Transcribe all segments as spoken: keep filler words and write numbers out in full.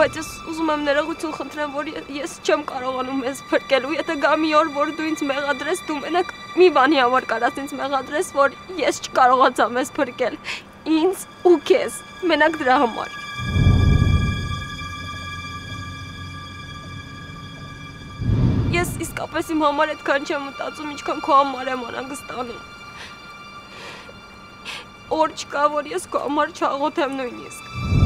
բայց ես ուզում եմ ներողություն խնդրեմ, որ ես չեմ կարողանում ես փրկել ու եթե գա մի օր, որ դու ինձ մեղադրես, դու մենակ մի բանի համար կարաս ինձ մեղադրես, որ ես չկարողացամ ես փրկել ինձ ու քեզ, մենակ դրա համար։ Ես իսկապես իմ համար այդքան չեմ մտածում, ինչքան քո համար եմ անհանգստանում։ Օր չկա, որ ես քո համար չաղոթեմ նույնիսկ։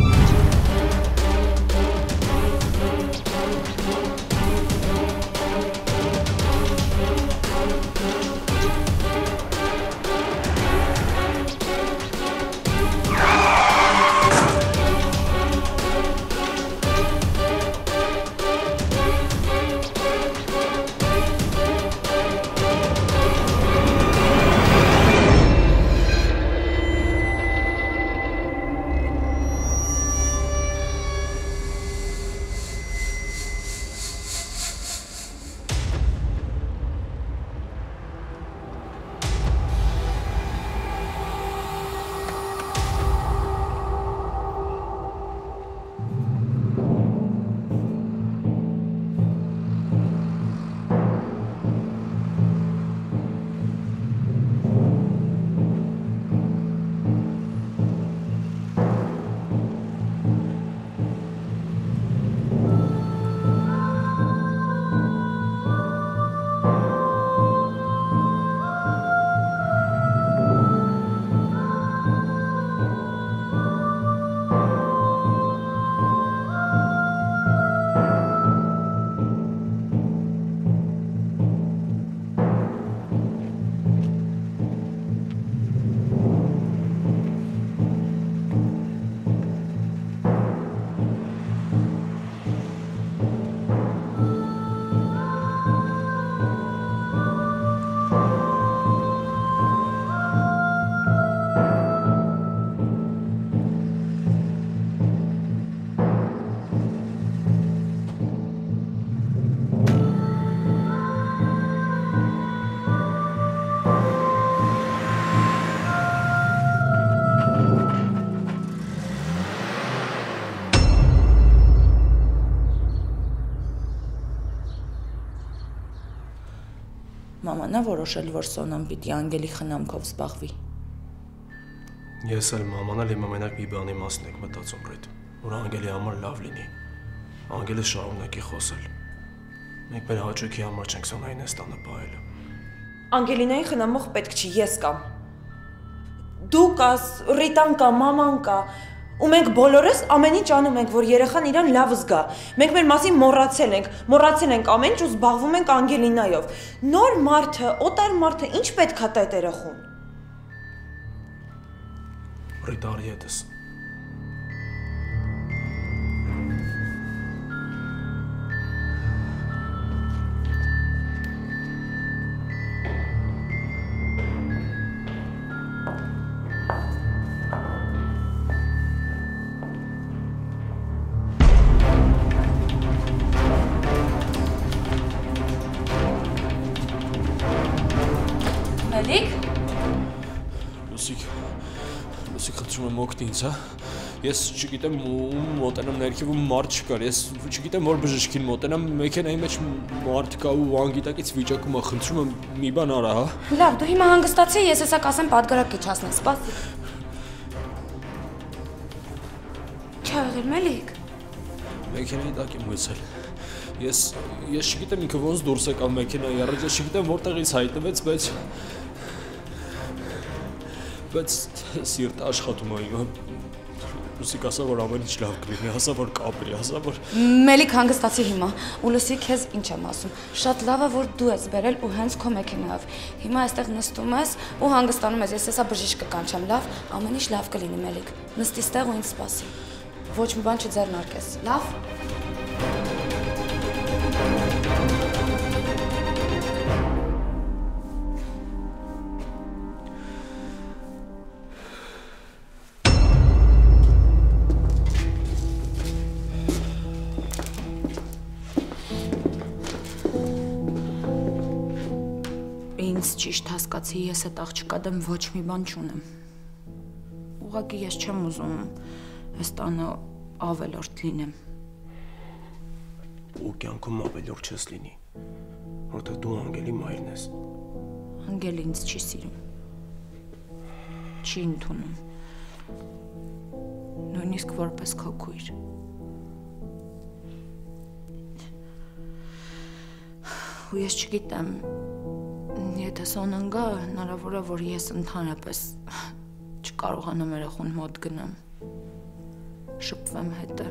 Մաման է որոշել, որ Սոնան պիտի Անգելի խնամքով զբաղվի։ Ես էլ մաման էլ հիմա մենակ մի բանի մասն եք մտածում, Ռիտ, որ Անգելի համար լավ լինի։ Անգելը շարունակի խոսել։ Մենք մեր հաճույքի համար չենք Սոնային այս տանը պահելու։ Անգելինային խնամող պետք չի, ես կամ։ Դու կաս, Ռիտան կա, մաման կա։ Ու մենք բոլորս ամեն ինչ անում ենք, որ երեխան իրան լավ զգա։ Մենք մեր մասին մոռացել ենք, մոռացել ենք ամեն ինչ ու զբաղվում ենք Անգելինայով։ Նոր մարդը, օտար մարդը ինչ պետք է տա այդ երեխուն։ Ռիտ, արի հետս։ Ինձ, հա, ես չգիտեմ ում մոտենամ ներքևում մարդ չկար, ես չգիտեմ որ բժշկին մոտենամ, մեքենայի մեջ մարդ կա ու անգիտակից վիճակում է, խնդրում եմ մի բան արա, հա։ Լավ, դու հիմա հանգստացի, ես հեսա կասեմ պատգարակիչ հասնեմ, սպասի։ Չա եղել Մելիք։ Մեքենայի տակ եմ մնացել։ Ես ես չգիտեմ ինքը ոնց դուրս եկավ մեքենայի առաջ, ես չգիտեմ որտեղից հայտնվեց, բայց բայց սիրտը աշխատում է հիմա։ Լուսիկ ասա որ ամեն ինչ լավ կլինի, ասա որ կապրի, ասա որ Մելիք հանգստացի հիմա։ Ու լսի քեզ ինչ եմ ասում։ Շատ լավ է որ դու ես բերել ու հենց քո մեքենայով։ Հիմա այստեղ նստում ես ու հանգստանում ես, ես հեսա բժիշկը կանչեմ, լավ, ամեն ինչ լավ կլինի Մելիք։ Նստի ստեղ ու ինձ սպասի։ Ոչ մի բան չձեռնարկես, լավ։ Ինձ ճիշտ հասկացի, ես այդ աղջկա դեմ ոչ մի բան չունեմ։ Ուղղակի ես չեմ ուզում այս տանը ավելորդ լինեմ։ ու կյանքում ավելորդ չես լինի, որտեղ դու Անգելի մայրն ես։ Անգելը ինձ չի սիրում, չի ընդունում, նույնիսկ որպես քո քույր։ Ու ես չգիտեմ, եթե Սոնան գա, հնարավոր է, որ ես ընդհանրապես չկարողանամ երախուն մոտ գնամ, շփվեմ հետը։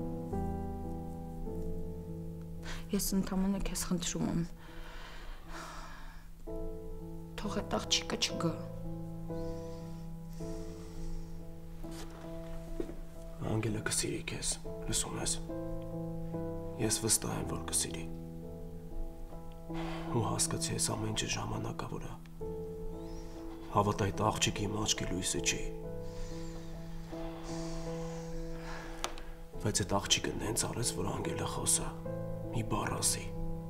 Ես ընդամենը քեզ խնդրում եմ, թող այդ աղջիկը չգա։ Անգելը կսիրի քեզ, լսում ես։ Ես վստահ եմ, որ կսիրի։ Ու հասկացի ես ամեն ինչը ժամանակավոր է։ Հավատա այդ աղջիկի իմ աչքի լույսը չի։ Բայց այդ աղջիկը նենց արեց, որ Անգելը խոսա, մի բառ ասի։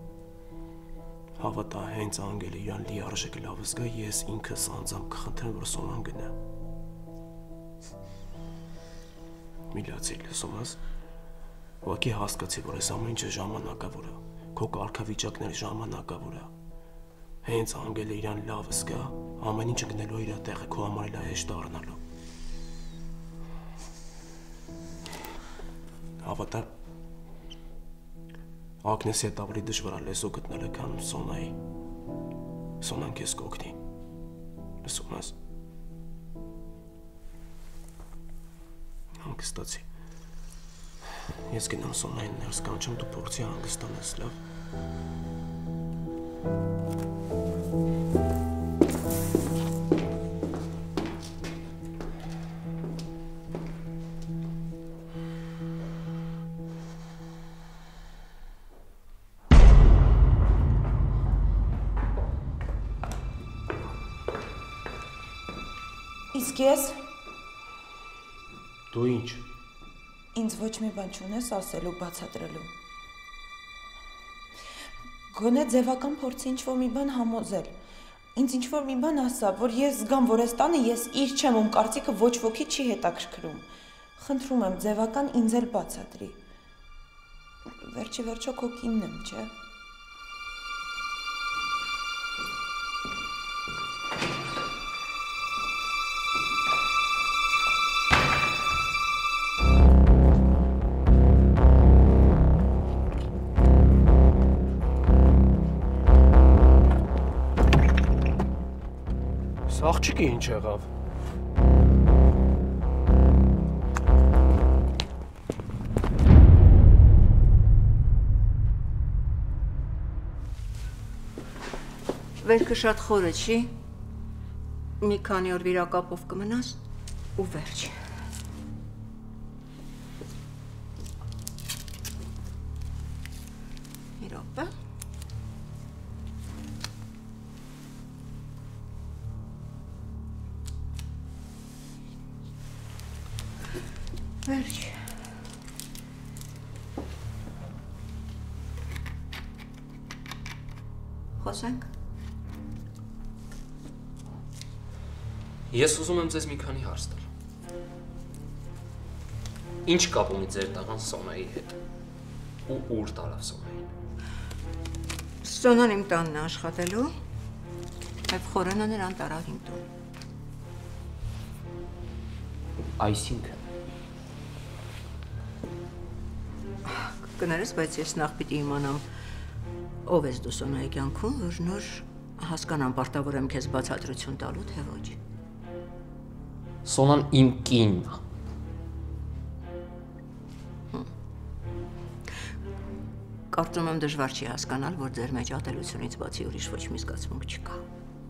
Հավատա հենց Անգելը իրան լիարժեք լավ զգա, ես ինքս անձամբ կխնդրեմ, որ Սոնան գնա։ Միլիացի, լսում ես։ Ուղղակի հասկացի, որ այս ամեն ինչը ժամանակավոր է։ Քո կարգավիճակն էլ ժամանակավոր է։ Հենց Անգելը իրան լավ զգա, ամեն ինչը գնելու իր տեղը, քո համար էլ հեշտ դառնալու։ Հավատա, Ագնեսի հետ ավելի դժվար է լեզու գտնելը, քան Սոնայի։ Սոնան քեզ կօգնի։ Լսում ես։ Հանգստացի։ Ես գնամ Սոնային ներս կանչեմ, դու փորձի հանգստանաս, լավ։ Իսկ ես Դու ինչ։ ինձ ոչ մի բան չունես ասելու, բացատրելու։ Գոնե ձևական փորձի ինչ-որ մի բան համոզել։ Ինձ ինչ-որ մի բան ասա, որ ես զգամ, որ այս տանը ես իր չեմ, ում կարծիքը ոչ ոքի չի հետաքրքրում։ Խնդրում եմ, ձևական ինձ էլ բացատրի։ Վերջի վերջո քո կինն եմ, չէ՞։ Աղջիկը ինչ եղավ։ Վերքը շատ խորը չի։ Մի քանի օր վիրակապով կմնաս ու վերջ։ Մի րոպե։ Վերջ։ Խոսենք։ Ես ուզում եմ ձեզ մի քանի հարց տալ։ Ինչ կապ ունի ձեր տղան Սոնայի հետ։ Ու ուր տարավ Սոնային։ Սոնան իմ տանն է աշխատելու, եւ Խորենը նրան տարավ իմ տուն։ Այսինքն Կներես, բայց ես նախ պիտի իմանամ ով ես դու Սոնայի կյանքում, որ նոր հասկանամ պարտավոր եմ քեզ բացատրություն տալու, թե ոչ։ Սոնան իմ կինն է։ Կարծում եմ դժվար չի հասկանալ, որ ձեր մեջ ատելությունից բացի ուրիշ ոչ մի զգացմունք չկա։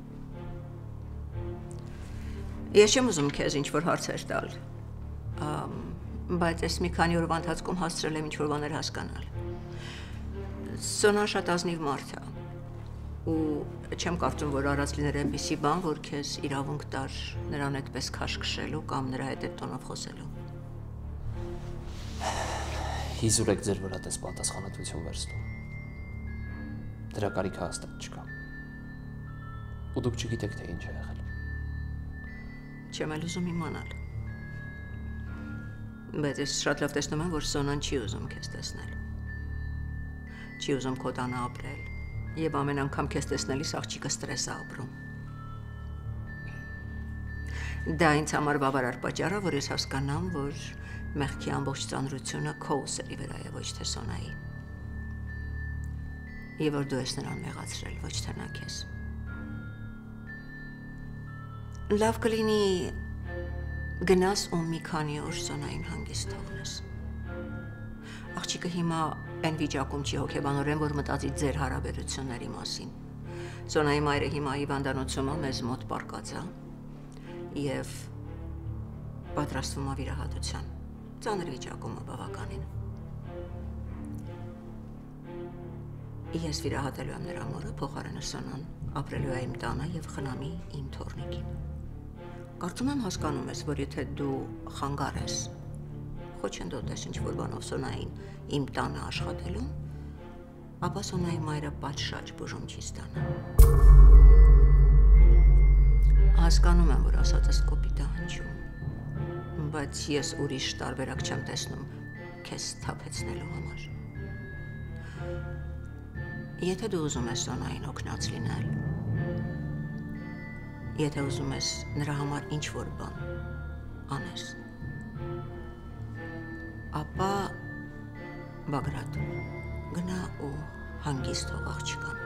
Ես չեմ ուզում քեզ ինչ-որ հարցեր տալ, բայց ես մի քանի օրվա ընթացքում հասցրել եմ ինչ-որ բաներ հասկանալ։ Սոնան շատ ազնիվ մարդ է, ու չեմ կարծում, որ արած լիներ այնպիսի բան, որ քեզ իրավունք տար նրան այդպես քաշ քշելու կամ նրա հետ այդ տոնով խոսելու։ Հիզուր եք ձեր վրա դες պատասխանատվություն վերցնում։ Դրա կարիքը հաստատ չկա։ Ու դուք չգիտեք, թե ինչ է եղել։ Չեմ էլ ուզում իմանալ։ Բայց ես շատ լավ տեսնում եմ, որ Սոնան չի ուզում քեզ տեսնել։ չի ուզում քո տանը ապրել, եւ ամեն անգամ քեզ տեսնելիս աղջիկը ստրես է ապրում։ Դա ինձ համար բավարար պատճառ է, որ ես հասկանամ, որ մեղքի ամբողջ ծանրությունը քո ուսերի վրա է, ոչ թե Սոնայի։ Եվ որ դու ես նրան մեղացրել, ոչ թե նա քեզ։ Լավ կլինի գնաս ու մի քանի օր Սոնային հանգիստ թողնես։ Աղջիկը հիմա այն վիճակում չի հոգեբանորեն, որ մտածի ձեր հարաբերությունների մասին։ Սոնայի մայրը հիմա հիվանդանոցում է, մեզ մոտ պառկած է եւ պատրաստվում է վիրահատության։ Ծանր վիճակում է բավականին։ Ես վիրահատելու եմ նրա մորը, փոխարենը Սոնան ապրելու է իմ տանը եւ խնամի իմ թոռնիկին։ Կարծում եմ հասկանում ես, որ եթե դու խանգար ես, խոչընդոտես ինչ-որ բանով Սոնային իմ տանը աշխատելուն, ապա Սոնայի մայրը պատշաճ բուժում չի ստանա։ Հասկանում եմ, որ ասածս կոպիտ է հնչում, բայց ես ուրիշ տարբերակ չեմ տեսնում քեզ թափեցնելու համար։ Եթե դու ուզում ես Սոնային օգնած լինել, եթե ուզում ես նրա համար ինչ-որ բան անես, ապա Բագրատ, գնա ու հանգիստ թող աղջկան։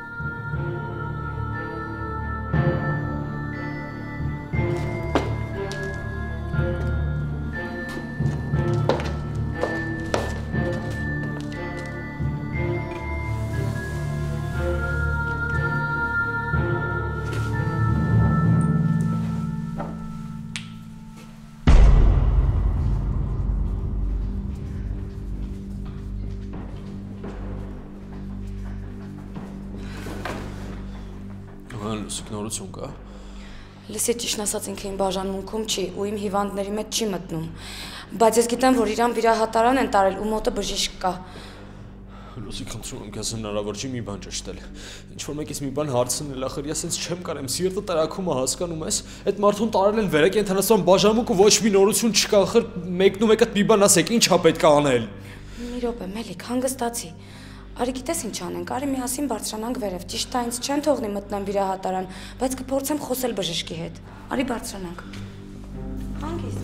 Նորություն կա։ Լսի, ճիշտ ասած ինքը իմ բաժանմունքում չի ու իմ հիվանդների մեջ չի մտնում։ Բայց ես գիտեմ, որ իրան վիրահատարան են տարել ու մոտը բժիշկ կա։ Լուսի, խնդրում եմ քեզ հնարավոր չի մի բան ճշտել։ Ինչ որ մեկից մի բան հարցնել, ախր ես ինձ չեմ կարեմ, սիրտը տրակում է, հասկանում ես։ Այդ մարդուն տարել են վերակենդանացման բաժանմունք ու ոչ մի նորություն չկա, ախր մեկն ու մեկը մի բան ասեք, ի՞նչ է պետք է անել։ Մի րոպե, Մելիք, հանգստացի։ Արի գիտես ինչ անենք, արի միասին բարձրանանք վերև, ճիշտ է ինձ չեն թողնի մտնեմ վիրահատարան, բայց կփորձեմ խոսել բժշկի հետ։ Արի բարձրանանք։ Հանգիստ։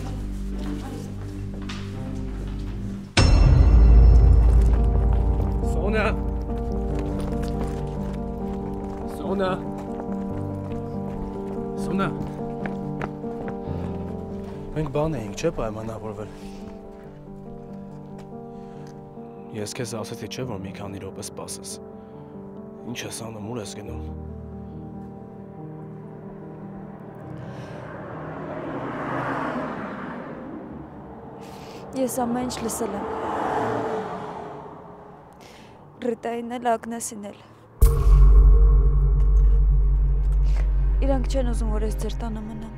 Սոնա։ Սոնա։ Սոնա։ Մենք բան էինք, չէ՞ պայմանավորվել։ Ես քեզ ասեցի չէ՞ որ մի քանի րոպե սպասես։ Ինչ ես անում, ուր ես գնում։ Ես ամեն ինչ լսել եմ։ Ռիտային էլ, Ագնեսին էլ։ Իրանք չեն ուզում, որ ես ձեր տանը մնամ։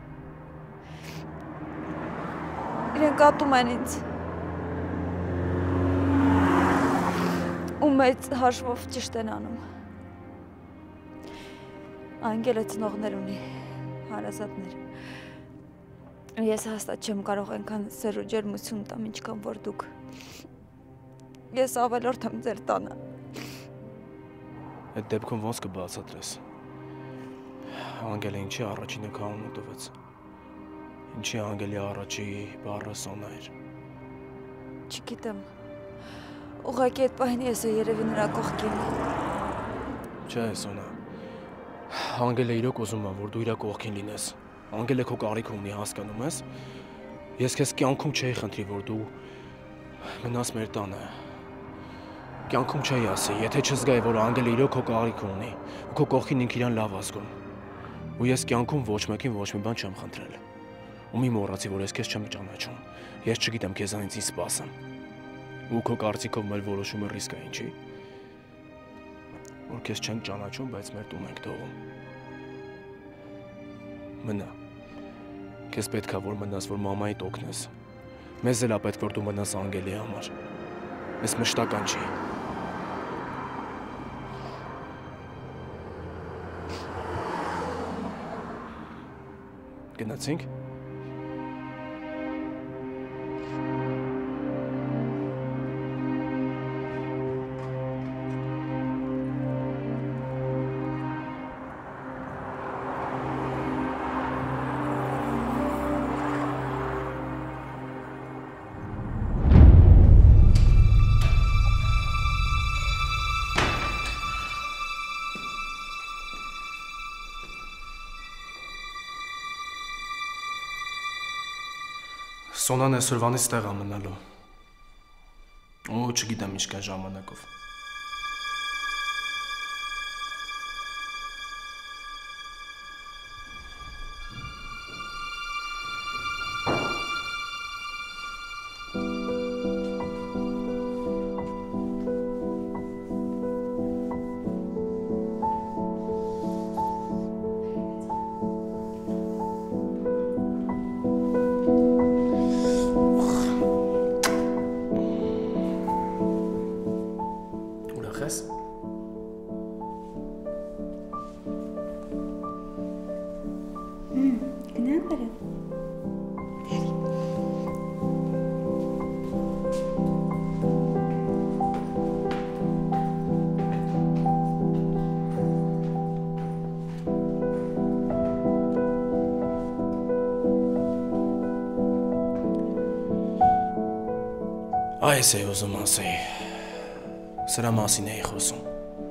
Իրանք ատում են ինձ։ Ու մեծ հաշվով ճիշտ են անում։ Անգելը ծնողներ ունի, հարազատներ։ Ես հաստատ չեմ կարող այնքան սեր ու ջերմություն տամ, ինչքան որ դուք։ Ես ավելորդ եմ ձեր տանը։ Այդ դեպքում ոնց կբացատրես։ Անգելը ինչի առաջինը կանոնը տվեց։ Ինչի անգելի առաջի բառը Սոնա էր։ Չգիտեմ։ Ուղղակի այդ պահին ես երևի նրա կողքին։ Չէ, Սոնա։ Անգելը իրոք ուզում է, որ դու իր կողքին լինես։ Անգելը քո կարիքը ունի, հասկանում ես։ Ես քեզ կյանքում չէի խնդրի, որ դու մնաս մեր տանը։ Կյանքում չէի ասի, եթե չզգայի, որ Անգելը իրոք քո կարիքը ունի, ու քո կողքին ինքը իրան լավ ազգում։ Ու ես կյանքում ոչ մեկին ոչ մի բան չեմ խնդրել։ Ու մի մոռացի, որ ես քեզ չեմ ճանաչում։ Ես չգիտեմ քեզանից ինչ սպասեմ։ Ու քո կարծիքով մեր որոշումը ռիսկ է, ինչի։ Որ քեզ չենք ճանաչում, բայց մեր տուն ենք թողում։ Մնա։ Քեզ պետք է որ մնաս, որ մամայիդ օգնես։ Մեզ էլ է պետք որ դու մնաս Անգելի համար։ Ես մշտական չի։ Գնացինք։ Սոնան այսօրվանից տեղ է մնալու։ Ու չգիտեմ ինչքան ժամանակով։ Այս է ուզում ասեի, սրա մասին էի խոսում։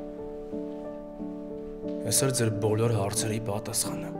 Այսօր ձեր բոլոր հարցերի պատասխանը։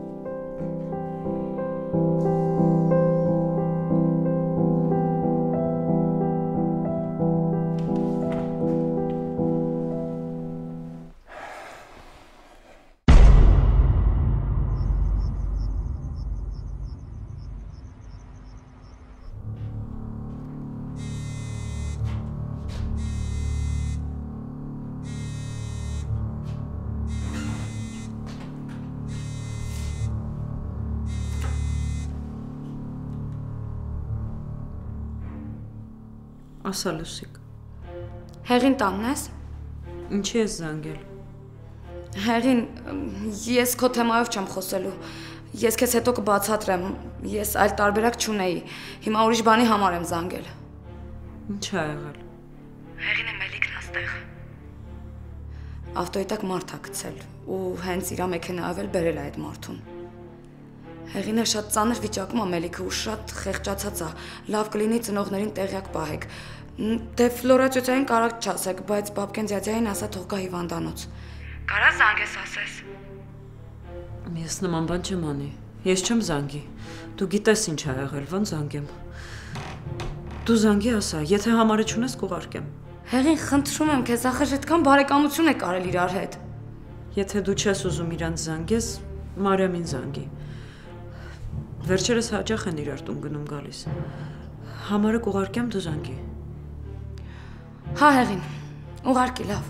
Ասա Լուսիկ։ Հեղին տանն ես։ Ինչի ես զանգել։ Հեղին, ես քո թեմայով չեմ խոսելու։ Ես քեզ հետո կբացատրեմ։ Ես այլ տարբերակ չունեի։ Հիմա ուրիշ բանի համար եմ զանգել։ Ինչ ա եղել։ Հեղինը Մելիքն աստեղ։ Ավտոյի տակ մարդ ա գցել ու հենց իր մեքենայով էլ բերել է այդ մարդուն։ Հեղինը շատ ծանր վիճակում է Մելիքը ու շատ խեղճացած է։ Լավ կլինի ծնողներին տեղյակ պահեք։ Դե Ֆլորա ծոցային կարակ չասեք, բայց Բաբկեն ձյաձյային ասա թող գա հիվանդանոց։ Կարա զանգես ասես։ Ես նման բան չեմ անի։ Ես չեմ զանգի։ Դու գիտես ինչ ա եղել, ոնց զանգեմ։ Դու զանգի ասա, եթե համարը չունես կուղարկեմ։ Հեղին, խնդրում եմ քեզ, ախր այդքան բարեկամություն եք արել իրար հետ։ Եթե դու չես ուզում իրանց զանգես, Մարիամին զանգի։ Վերջերս հաճախ են իրար տուն գնում գալիս։ Համարը կուղարկեմ դու զանգի։ Հա հեղին, ուղարկի լավ։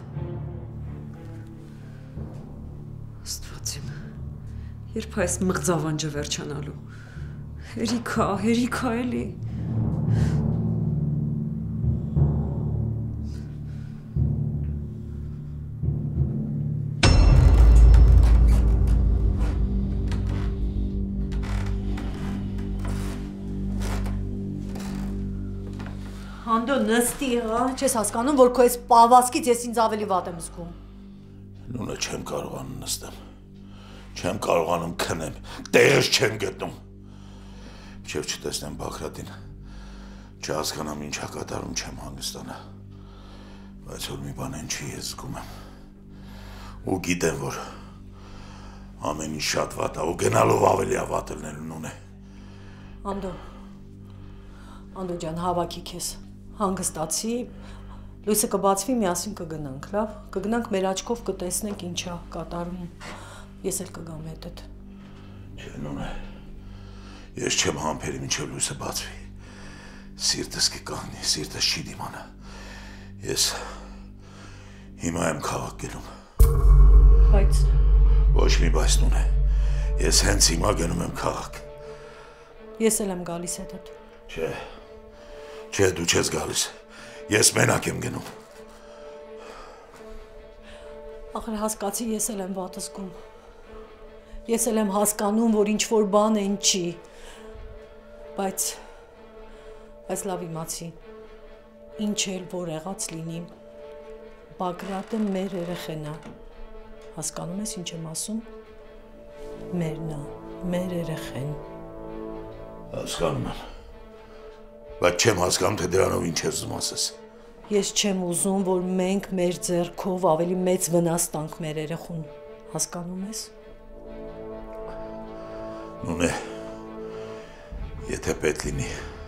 Աստված իմ, երբ այս մղձավանջը վերջանալու։ Հերիքա, հերիքա էլի։ Անդո նստի, հա, չես հասկանում, որ քո այս պահվածքից ես ինձ ավելի վատ եմ զգում։ Նունը չեմ կարողանում նստեմ։ Չեմ կարողանում քնեմ, տեղս չեմ գտնում։ Չև չտեսնեմ Բագրատին, չհասկանամ ինչ ա կատարում, չեմ հանգստանա։ Բայց որ մի բան են չի ես զգում եմ։ Ու գիտեմ, որ ամեն ինչ շատ վատ է, ու գնալով ավելի ա վատ լինելու նուն է։ Անդո, Անդո ջան, հավաքի քեզ, հանգստացի, լույսը կբացվի, միասին կգնանք, լավ, կգնանք մեր աչքով կտեսնենք ինչ ա կատարում, ես էլ կգամ հետդ։ Չէ, նուն է, ես չեմ համբերի մինչև լույսը բացվի, սիրտս կկանգնի, սիրտս չի դիմանա, ես հիմա եմ քաղաք գնում։ Բայց… Ոչ մի բայց նուն է, ես հենց հիմա գնում եմ քաղաք։ Ես էլ եմ գալիս հետդ։ Չէ, չէ, դու չես գալիս, ես մենակ եմ գնում։ Ախր հասկացի, ես էլ եմ վատ զգում։ Ես էլ եմ հասկանում, որ ինչ-որ բան են չի, բայց… բայց լավ իմացի, ինչ էլ որ եղած լինի, Բագրատը մեր երեխեն է, հասկանում ես ինչ եմ ասում, մերն է, մեր երեխեն։ Հասկանում եմ, բայց չեմ հասկանում, թե դրանով ինչ ես ուզում ասես։ Ես չեմ ուզում, որ մենք մեր ձեռքով ավելի մեծ վնաս տանք մեր երեխուն, հասկանում ես։ Նուն է, եթե պետք լինի,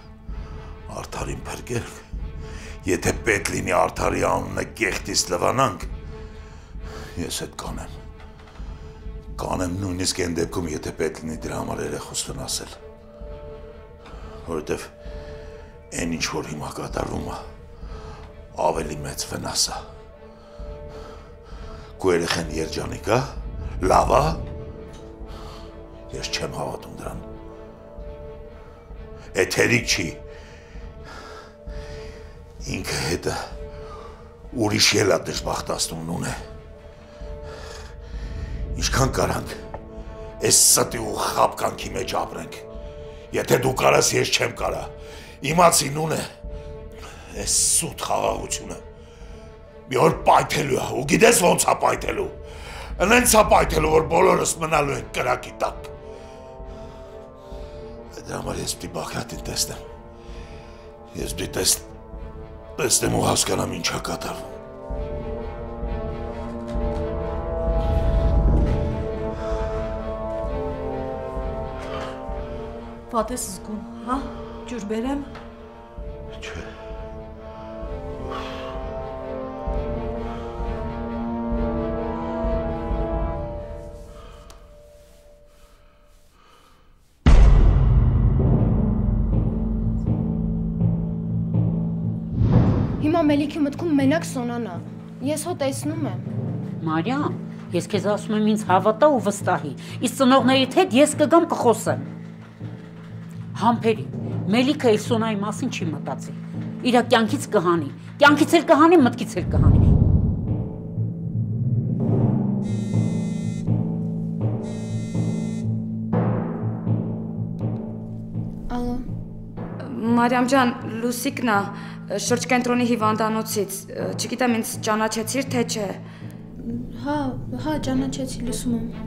Արդարին փրկել։ Եթե պետք լինի Արդարի անունը կեղտից լվանանք, ես այդ կանեմ։ Կանեմ նույնիսկ այն դեպքում, եթե պետք լինի դրա համար երեխուս վնասել։ Որովհետև այն ինչ որ հիմա կատարվում է, ավելի մեծ վնաս է։ Քո երեխան երջանիկ է, լավ է։ Ես չեմ հավատում դրան։ Էթերիկ չի։ Ինքը հետը ուրիշ ելա դժբախտացնում ունե։ Ինչքան կարանք, այս ստի ու խապկանքի մեջ ապրենք։ Եթե դու կարաս, ես չեմ կարա։ Իմացի նունե, այս սուտ խաղաղությունը մի օր պայթելու է, ու գիտես ոնց է պայթելու։ Ընենց է պայթելու, որ բոլորս մնալու ենք կրակի տակ։ Դրա համար ես պիտի Բաղրատին տեսնեմ։ Ես պիտի տեսնեմ ու հասկանամ ինչ է կատարվում։ Վատ ես զգում, հա? Ջուր բերեմ։ Չէ։ Հիմա Մելիքի մտքում մենակ Սոնան է։ Ես հո տեսնում եմ։ Մարիամ, ես քեզ ասում եմ ինձ հավատա ու վստահի։ Իսկ ծնողներիդ հետ ես կգամ կխոսեմ։ Համբերի, Մելիքը իր Սոնայի մասին չի մտածի։ Իրա կյանքից կհանի, կյանքից էլ կհանի, մտքից էլ կհանի։ Ալո։ Մարիամ ջան, Լուսիկն է, շրջկենտրոնի հիվանդանոցից, չգիտեմ ինձ ճանաչեցիր, թե չէ։ Հա, հա, ճանաչեցի, լսում եմ։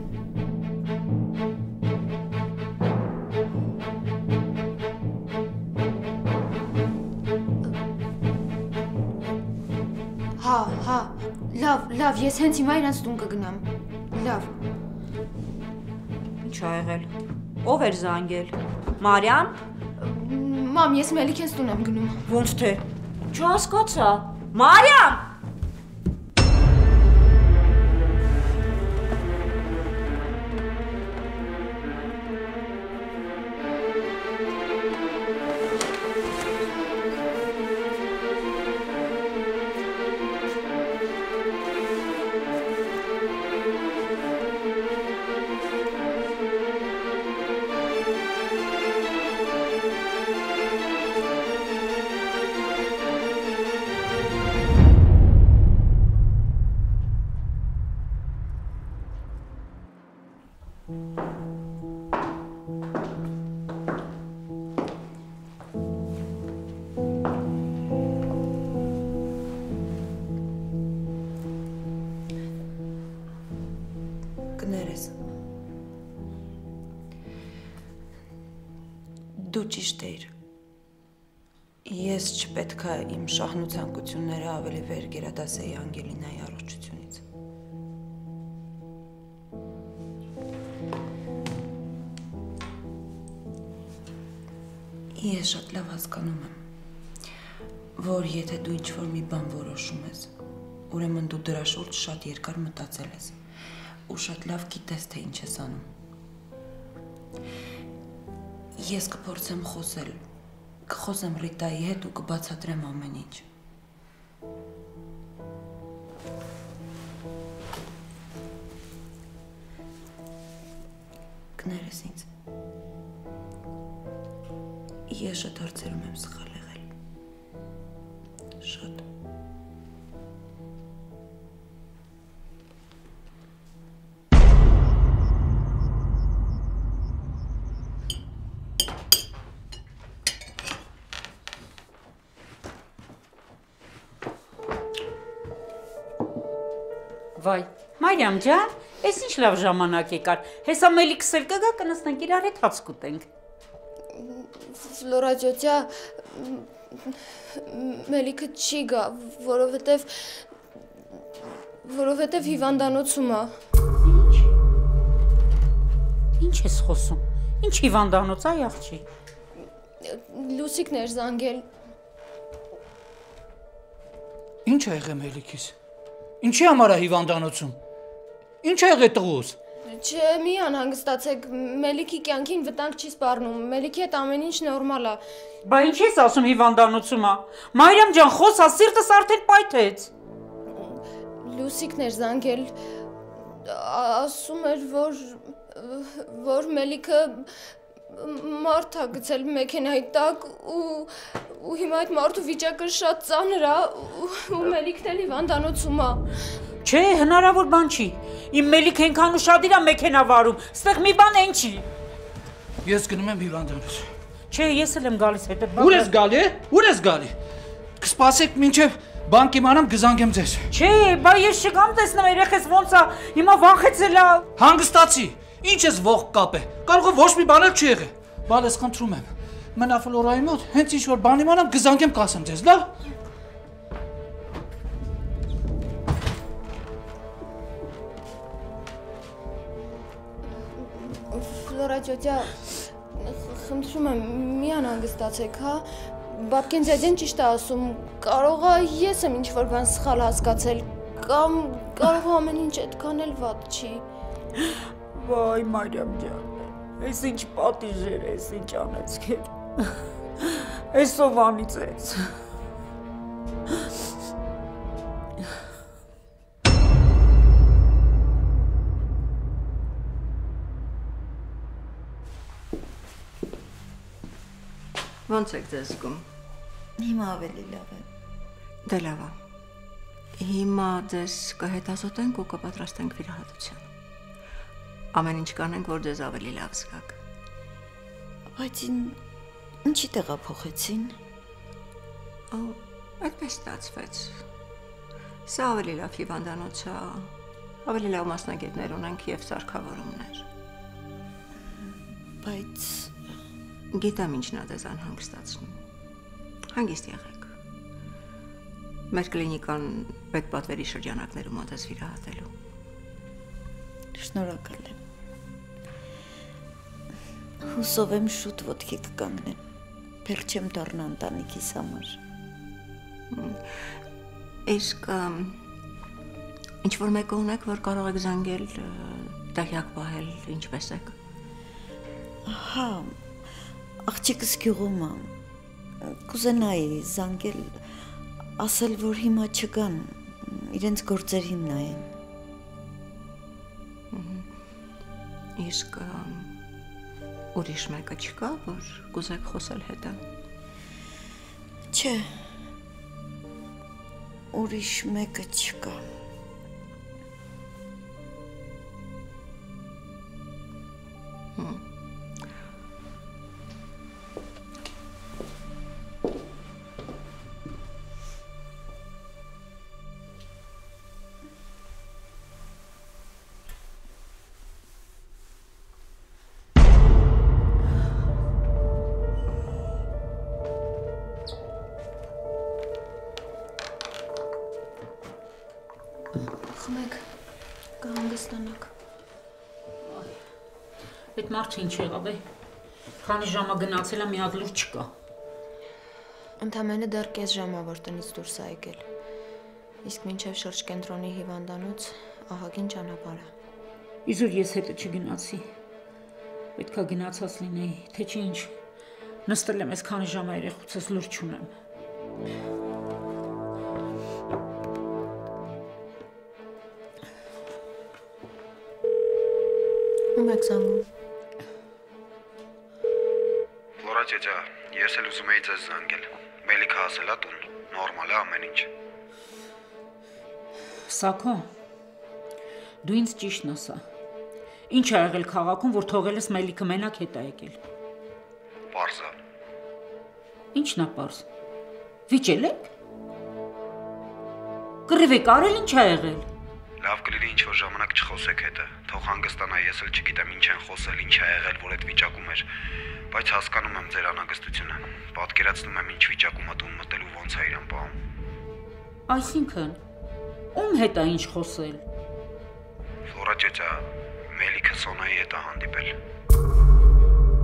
Հա, հա, լավ, լավ, ես հենց հիմա իրանց տուն կգնամ։ Լավ։ Ինչ ա եղել։ Ով էր զանգել։ Մարիամ։ Մամ, ես Մելիքենց տուն եմ գնում։ Ոնց թե։ Չհասկացա։ Մարիամ։ Կներես։ Դու ճիշտ էիր։ Ես չպետք է իմ շահն ու ցանկությունները ավելի վեր գերադասեի Անգելինայի առողջությունից։ Ես շատ լավ հասկանում եմ, որ եթե դու ինչ-որ մի բան որոշում ես, ուրեմն դու դրա շուրջ շատ երկար մտածել ես ու շատ լավ գիտես, թե ինչ ես անում։ Ես կփորձեմ խոսել, կխոսեմ Ռիտայի հետ ու կբացատրեմ ամեն ինչ։ Կներես ինձ։ Ես շատ հարցերում եմ սխալ եղել։ Շատ։ Վայ, Մարիամ ջան, ես ինչ լավ ժամանակ եկար։ Հեսա Մելիքս էլ կգա, կնստենք իրար հետ հաց կուտենք։ Ֆլորա ջոջա, Մելիքը չի գա, որովհետև որովհետև հիվանդանոցում է։ Ինչ։ Ինչ ես խոսում։ Ինչ հիվանդանոց, այ աղջի։ Լուսիկն էր զանգել, Ինչ է եղել Մելիքիս։ Ինչի համար է հիվանդանոցում։ Ինչ է եղել տղուս։ Չէ, մի անհանգստացեք, Մելիքի կյանքին վտանգ չի սպառնում, Մելիքի հետ ամեն ինչ նորմալ է։ Բա ինչ ես ասում հիվանդանոցում է։ Մարիամ ջան, խոսա, սիրտս արդեն պայթեց։ Լուսիկն էր զանգել, ասում էր, որ որ Մելիքը մարդ է գցել մեքենայի տակ ու ու հիմա այդ մարդու վիճակը շատ ծանր է ու Մելիքն էլ հիվանդանոցում է։ Չէ, հնարավոր բան չի։ Իմ Մելիքը այնքան ուշադիր է մեքենա վարում, ստեղ մի բան այն չի։ Ես գնում եմ հիվանդանոց։ Չէ, ես էլ եմ գալիս հետդ։ Ուր ես գալի, ուր ես գալի։ Կսպասեք մինչև բանկ իմանամ կզանգեմ ձեզ։ Չէ, բա ես չգամ տեսնեմ երեխես ոնց է, հիմա վախեցել է։ Հանգստացի։ Ինչ ես ողք կապե։ Կարող է ոչ մի բան էլ չի եղել։ Բալես խնդրում եմ։ Մնա Ֆլորայի մոտ, հենց ինչ որ բան իմանամ կզանգեմ կասեմ ձեզ, լավ։ Ֆլորա ջոջա, խնդրում եմ, մի անհանգստացեք, հա։ Բաբկեն ձեձեն ճիշտ է ասում, կարող է ես եմ ինչ-որ բան սխալ հասկացել, կամ կարող է ամեն ինչ այդքան էլ վատ չի։ Վայ, Մարիամ ջան, այս ինչ պատիժ էր, այս ինչ անեցքեր, այս ով անիծեց։ Ոնց եք ձեզ զգում։ Հիմա ավելի լավ է։ Դե լավ է։ Հիմա ձեզ կհետազոտենք ու կպատրաստենք վիրահատության։ Ամեն ինչ կանենք, որ ձեզ ավելի լավ զգաք։ Բայց ինչի տեղափոխեցին։ Ո, այդպես ստացվեց։ Սա ավելի լավ հիվանդանոց է, ավելի լավ մասնագետներ ունենք եւ սարքավորումներ։ Բայց Գիտեմ ինչն է ձեզ անհանգստացնում։ Հանգիստ եղեք։ Մեր կլինիկան պետպատվերի շրջանակներում է ձեզ վիրահատելու։ Շնորհակալ եմ։ Հուսով եմ շուտ ոտքի կկանգնեմ, բեր չեմ դառնա ընտանիքիս համար։ Իսկ ինչ-որ մեկը ունեք, որ կարող եք զանգել, տեղյակ պահել, ինչպես եք։ Հա, աղջիկս գյուղում է, կուզենայի զանգել, ասել, որ հիմա չգան, իրենց գործերին նայեն։ Իսկ ուրիշ մեկը չկա, որ կուզեք խոսել հետը։ Չէ, ուրիշ մեկը չկա։ Խմեք, կհանգստանաք։ Այդ մարդը ինչ եղավ է։ Քանի ժամա գնացել է, մի հատ լուր չկա։ Ընդամենը դեռ կես ժամ է, որ տնից դուրս է եկել։ Իսկ մինչև շրջկենտրոնի հիվանդանոց ահագին ճանապարհ է։ Իզուր ես հետը չգնացի։ Պետքա գնացած լինեի, թե չի ինչ։ Նստել եմ այս քանի ժամա երեխուցս լուր չունեմ։ Ում եք զանգում։ Ֆլորա ջեջա, ես էլ ուզում էի ձեզ զանգել։ Մելիքը ասել է տուն, նորմալ է ամեն ինչ։ Սակո, դու ինձ ճիշտն ասա։ Ինչ ա եղել քաղաքում, որ թողել ես Մելիքը մենակ հետ ա եկել։ Պարզ է։ Ինչն ա պարզ։ Վիճել եք։ Կռիվ եք արել, ինչ ա եղել։ Լավ կլինի ինչ որ ժամանակ չխոսեք հետը, թող հանգստանա, ես էլ չգիտեմ ինչ են խոսել, ինչ ա եղել, որ այդ վիճակում էր, բայց հասկանում եմ ձեր անհանգստությունը, պատկերացնում եմ ինչ վիճակում ա տուն մտելու ոնց ա իրան պահում։ Այսինքն, ում հետ ա ինչ խոսել։ Ֆլորա ջեջա, Մելիքը Սոնայի հետ ա հանդիպել։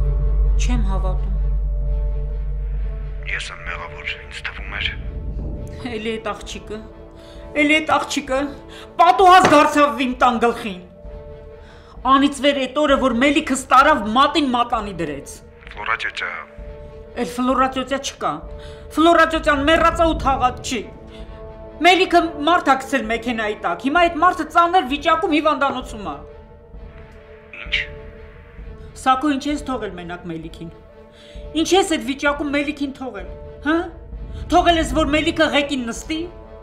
Չեմ հավատում։ Ես եմ մեղավոր, ինձ թվում էր։ Էլի այդ աղջիկը, էլի այդ աղջիկը պատուհաս դարձավ իմ տան գլխին։ Անից վեր այդ օրը, որ Մելիքս տարավ մատին մատանի դրեց։ Ֆլորա ծյոծյա։ Էլ Ֆլորա ծյոծյա չկա։ Ֆլորա ծյոծյան մեռածա ու թաղած չի։ Մելիքը մարդ ա գցել մեքենայի տակ։ Հիմա այդ մարդը ծանր վիճակում հիվանդանոցում է։ Ինչ։ Սակո ինչ ես թողել մենակ Մելիքին։ Ինչ ես այդ վիճակում Մելիքին թողել, հա? Թողել ես, որ Մելիքը ղեկին նստի։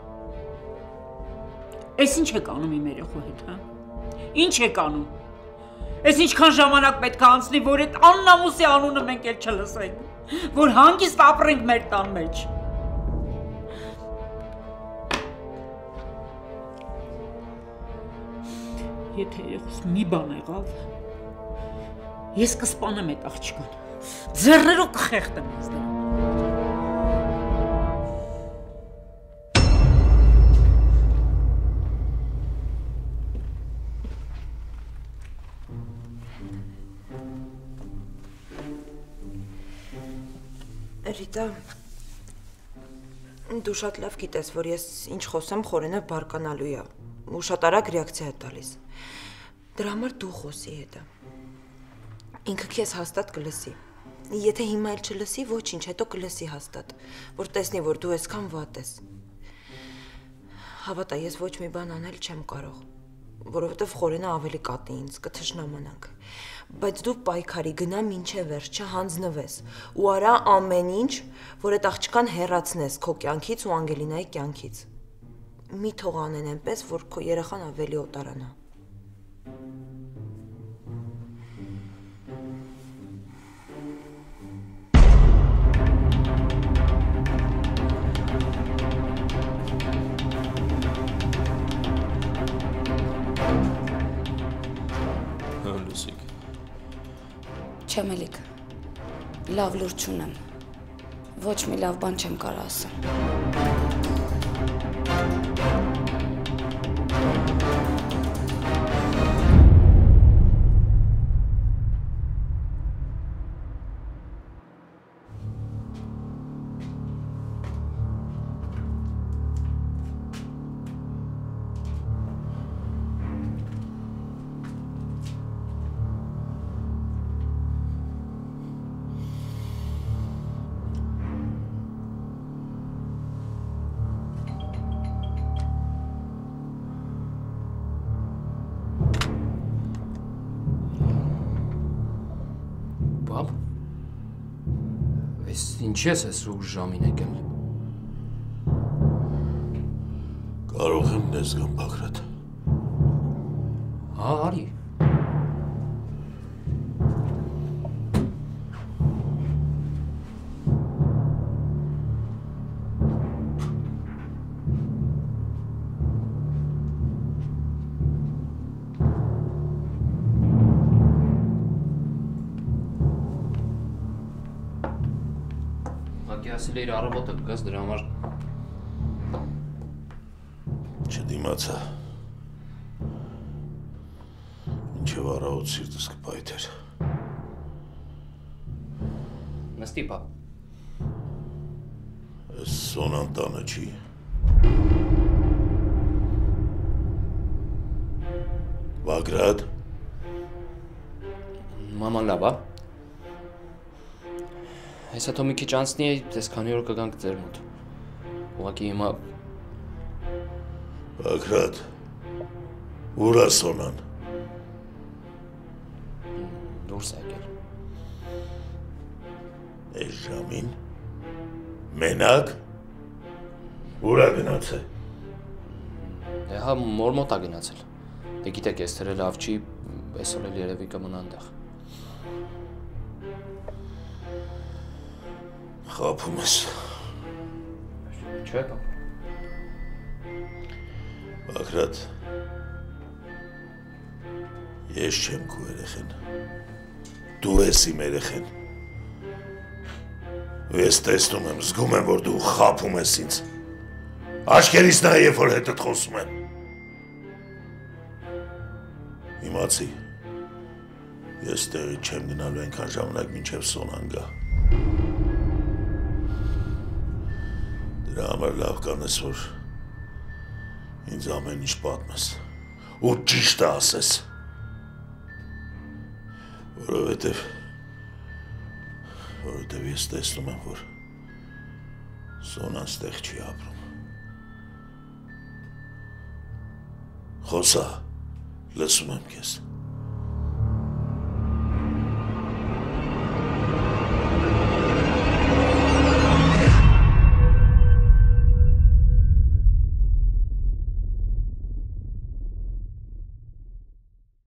Էս ինչ եք անում իմ երեխու հետ, հա? Ինչ եք անում։ Էս ինչքան ժամանակ պետք է անցնի, որ այդ աննամուսի անունը մենք էլ չլսենք, որ հանգիստ ապրենք մեր տան մեջ։ Եթե երեխուս մի բան եղավ, ես կսպանեմ այդ աղջկան, ձեռներով կխեղդեմ ես դրան։ Ռիտա, դու շատ լավ գիտես, որ ես ինչ խոսեմ խորենը բարկանալու է, ու շատ արագ ռեակցիա է տալիս։ Դրա համար դու խոսի հետը։ Ինքը քեզ հաստատ կլսի։ Եթե հիմա էլ չլսի, ոչինչ, հետո կլսի հաստատ, որ տեսնի, որ դու այսքան վատ ես։ Հավատա, ես ոչ մի բան անել չեմ կարող, որովհետև խորենը ավելի կատի ինձ, կթշնամանանք։ Բայց դու պայքարի գնա մինչև վերջ, չհանձնվես ու արա ամեն ինչ, որ այդ աղջկան հեռացնես քո կյանքից ու Անգելինայի կյանքից։ Մի թող անեն այնպես, որ քո երեխան ավելի օտարանա։ Չէ Մելիք, լավ լուր չունեմ, ոչ մի լավ բան չեմ կարող ասել։ Ինչ ես ես ուր ժամին եկել։ Կարող եմ նես գամ Բագրատ։ Հա, արի։ Ասել էիր առավոտը կգաս դրա համար չդիմացա մինչև առավոտ սիրտս կպայթեր նստի պապ Էս Սոնան տանը չի Բագրատ Մաման լավ, ա Այս հետո մի քիչ անցնի է, ես քանի օր կգանք ձեր մոտ։ Ուղղակի հիմա Բագրատ, ուր է Սոնան։ Դուրս է եկել։ Այս ժամին մենակ ուր է գնացել։ Դե հա մոր մոտ է գնացել։ Դե գիտեք, ես թրել լավ չի, այսօր էլ երևի կմնա այնտեղ։ Խափում ես։ Չէ, պապ։ Բագրատ, ես չեմ քո երեխեն։ Դու ես իմ երեխեն։ Ես տեսնում եմ, զգում եմ, որ դու խափում ես ինձ։ Աչքերից նայ, երբ որ հետդ խոսում եմ։ Իմացի, ես տեղի չեմ գնալու այնքան ժամանակ մինչև Սոնան գա։ Դրա համար լավ կանես, որ ինձ ամեն ինչ պատմես ու ճիշտը ասես, որովհետև որովհետև ես տեսնում եմ, որ Սոնան ստեղ չի ապրում։ Խոսա, լսում եմ քեզ։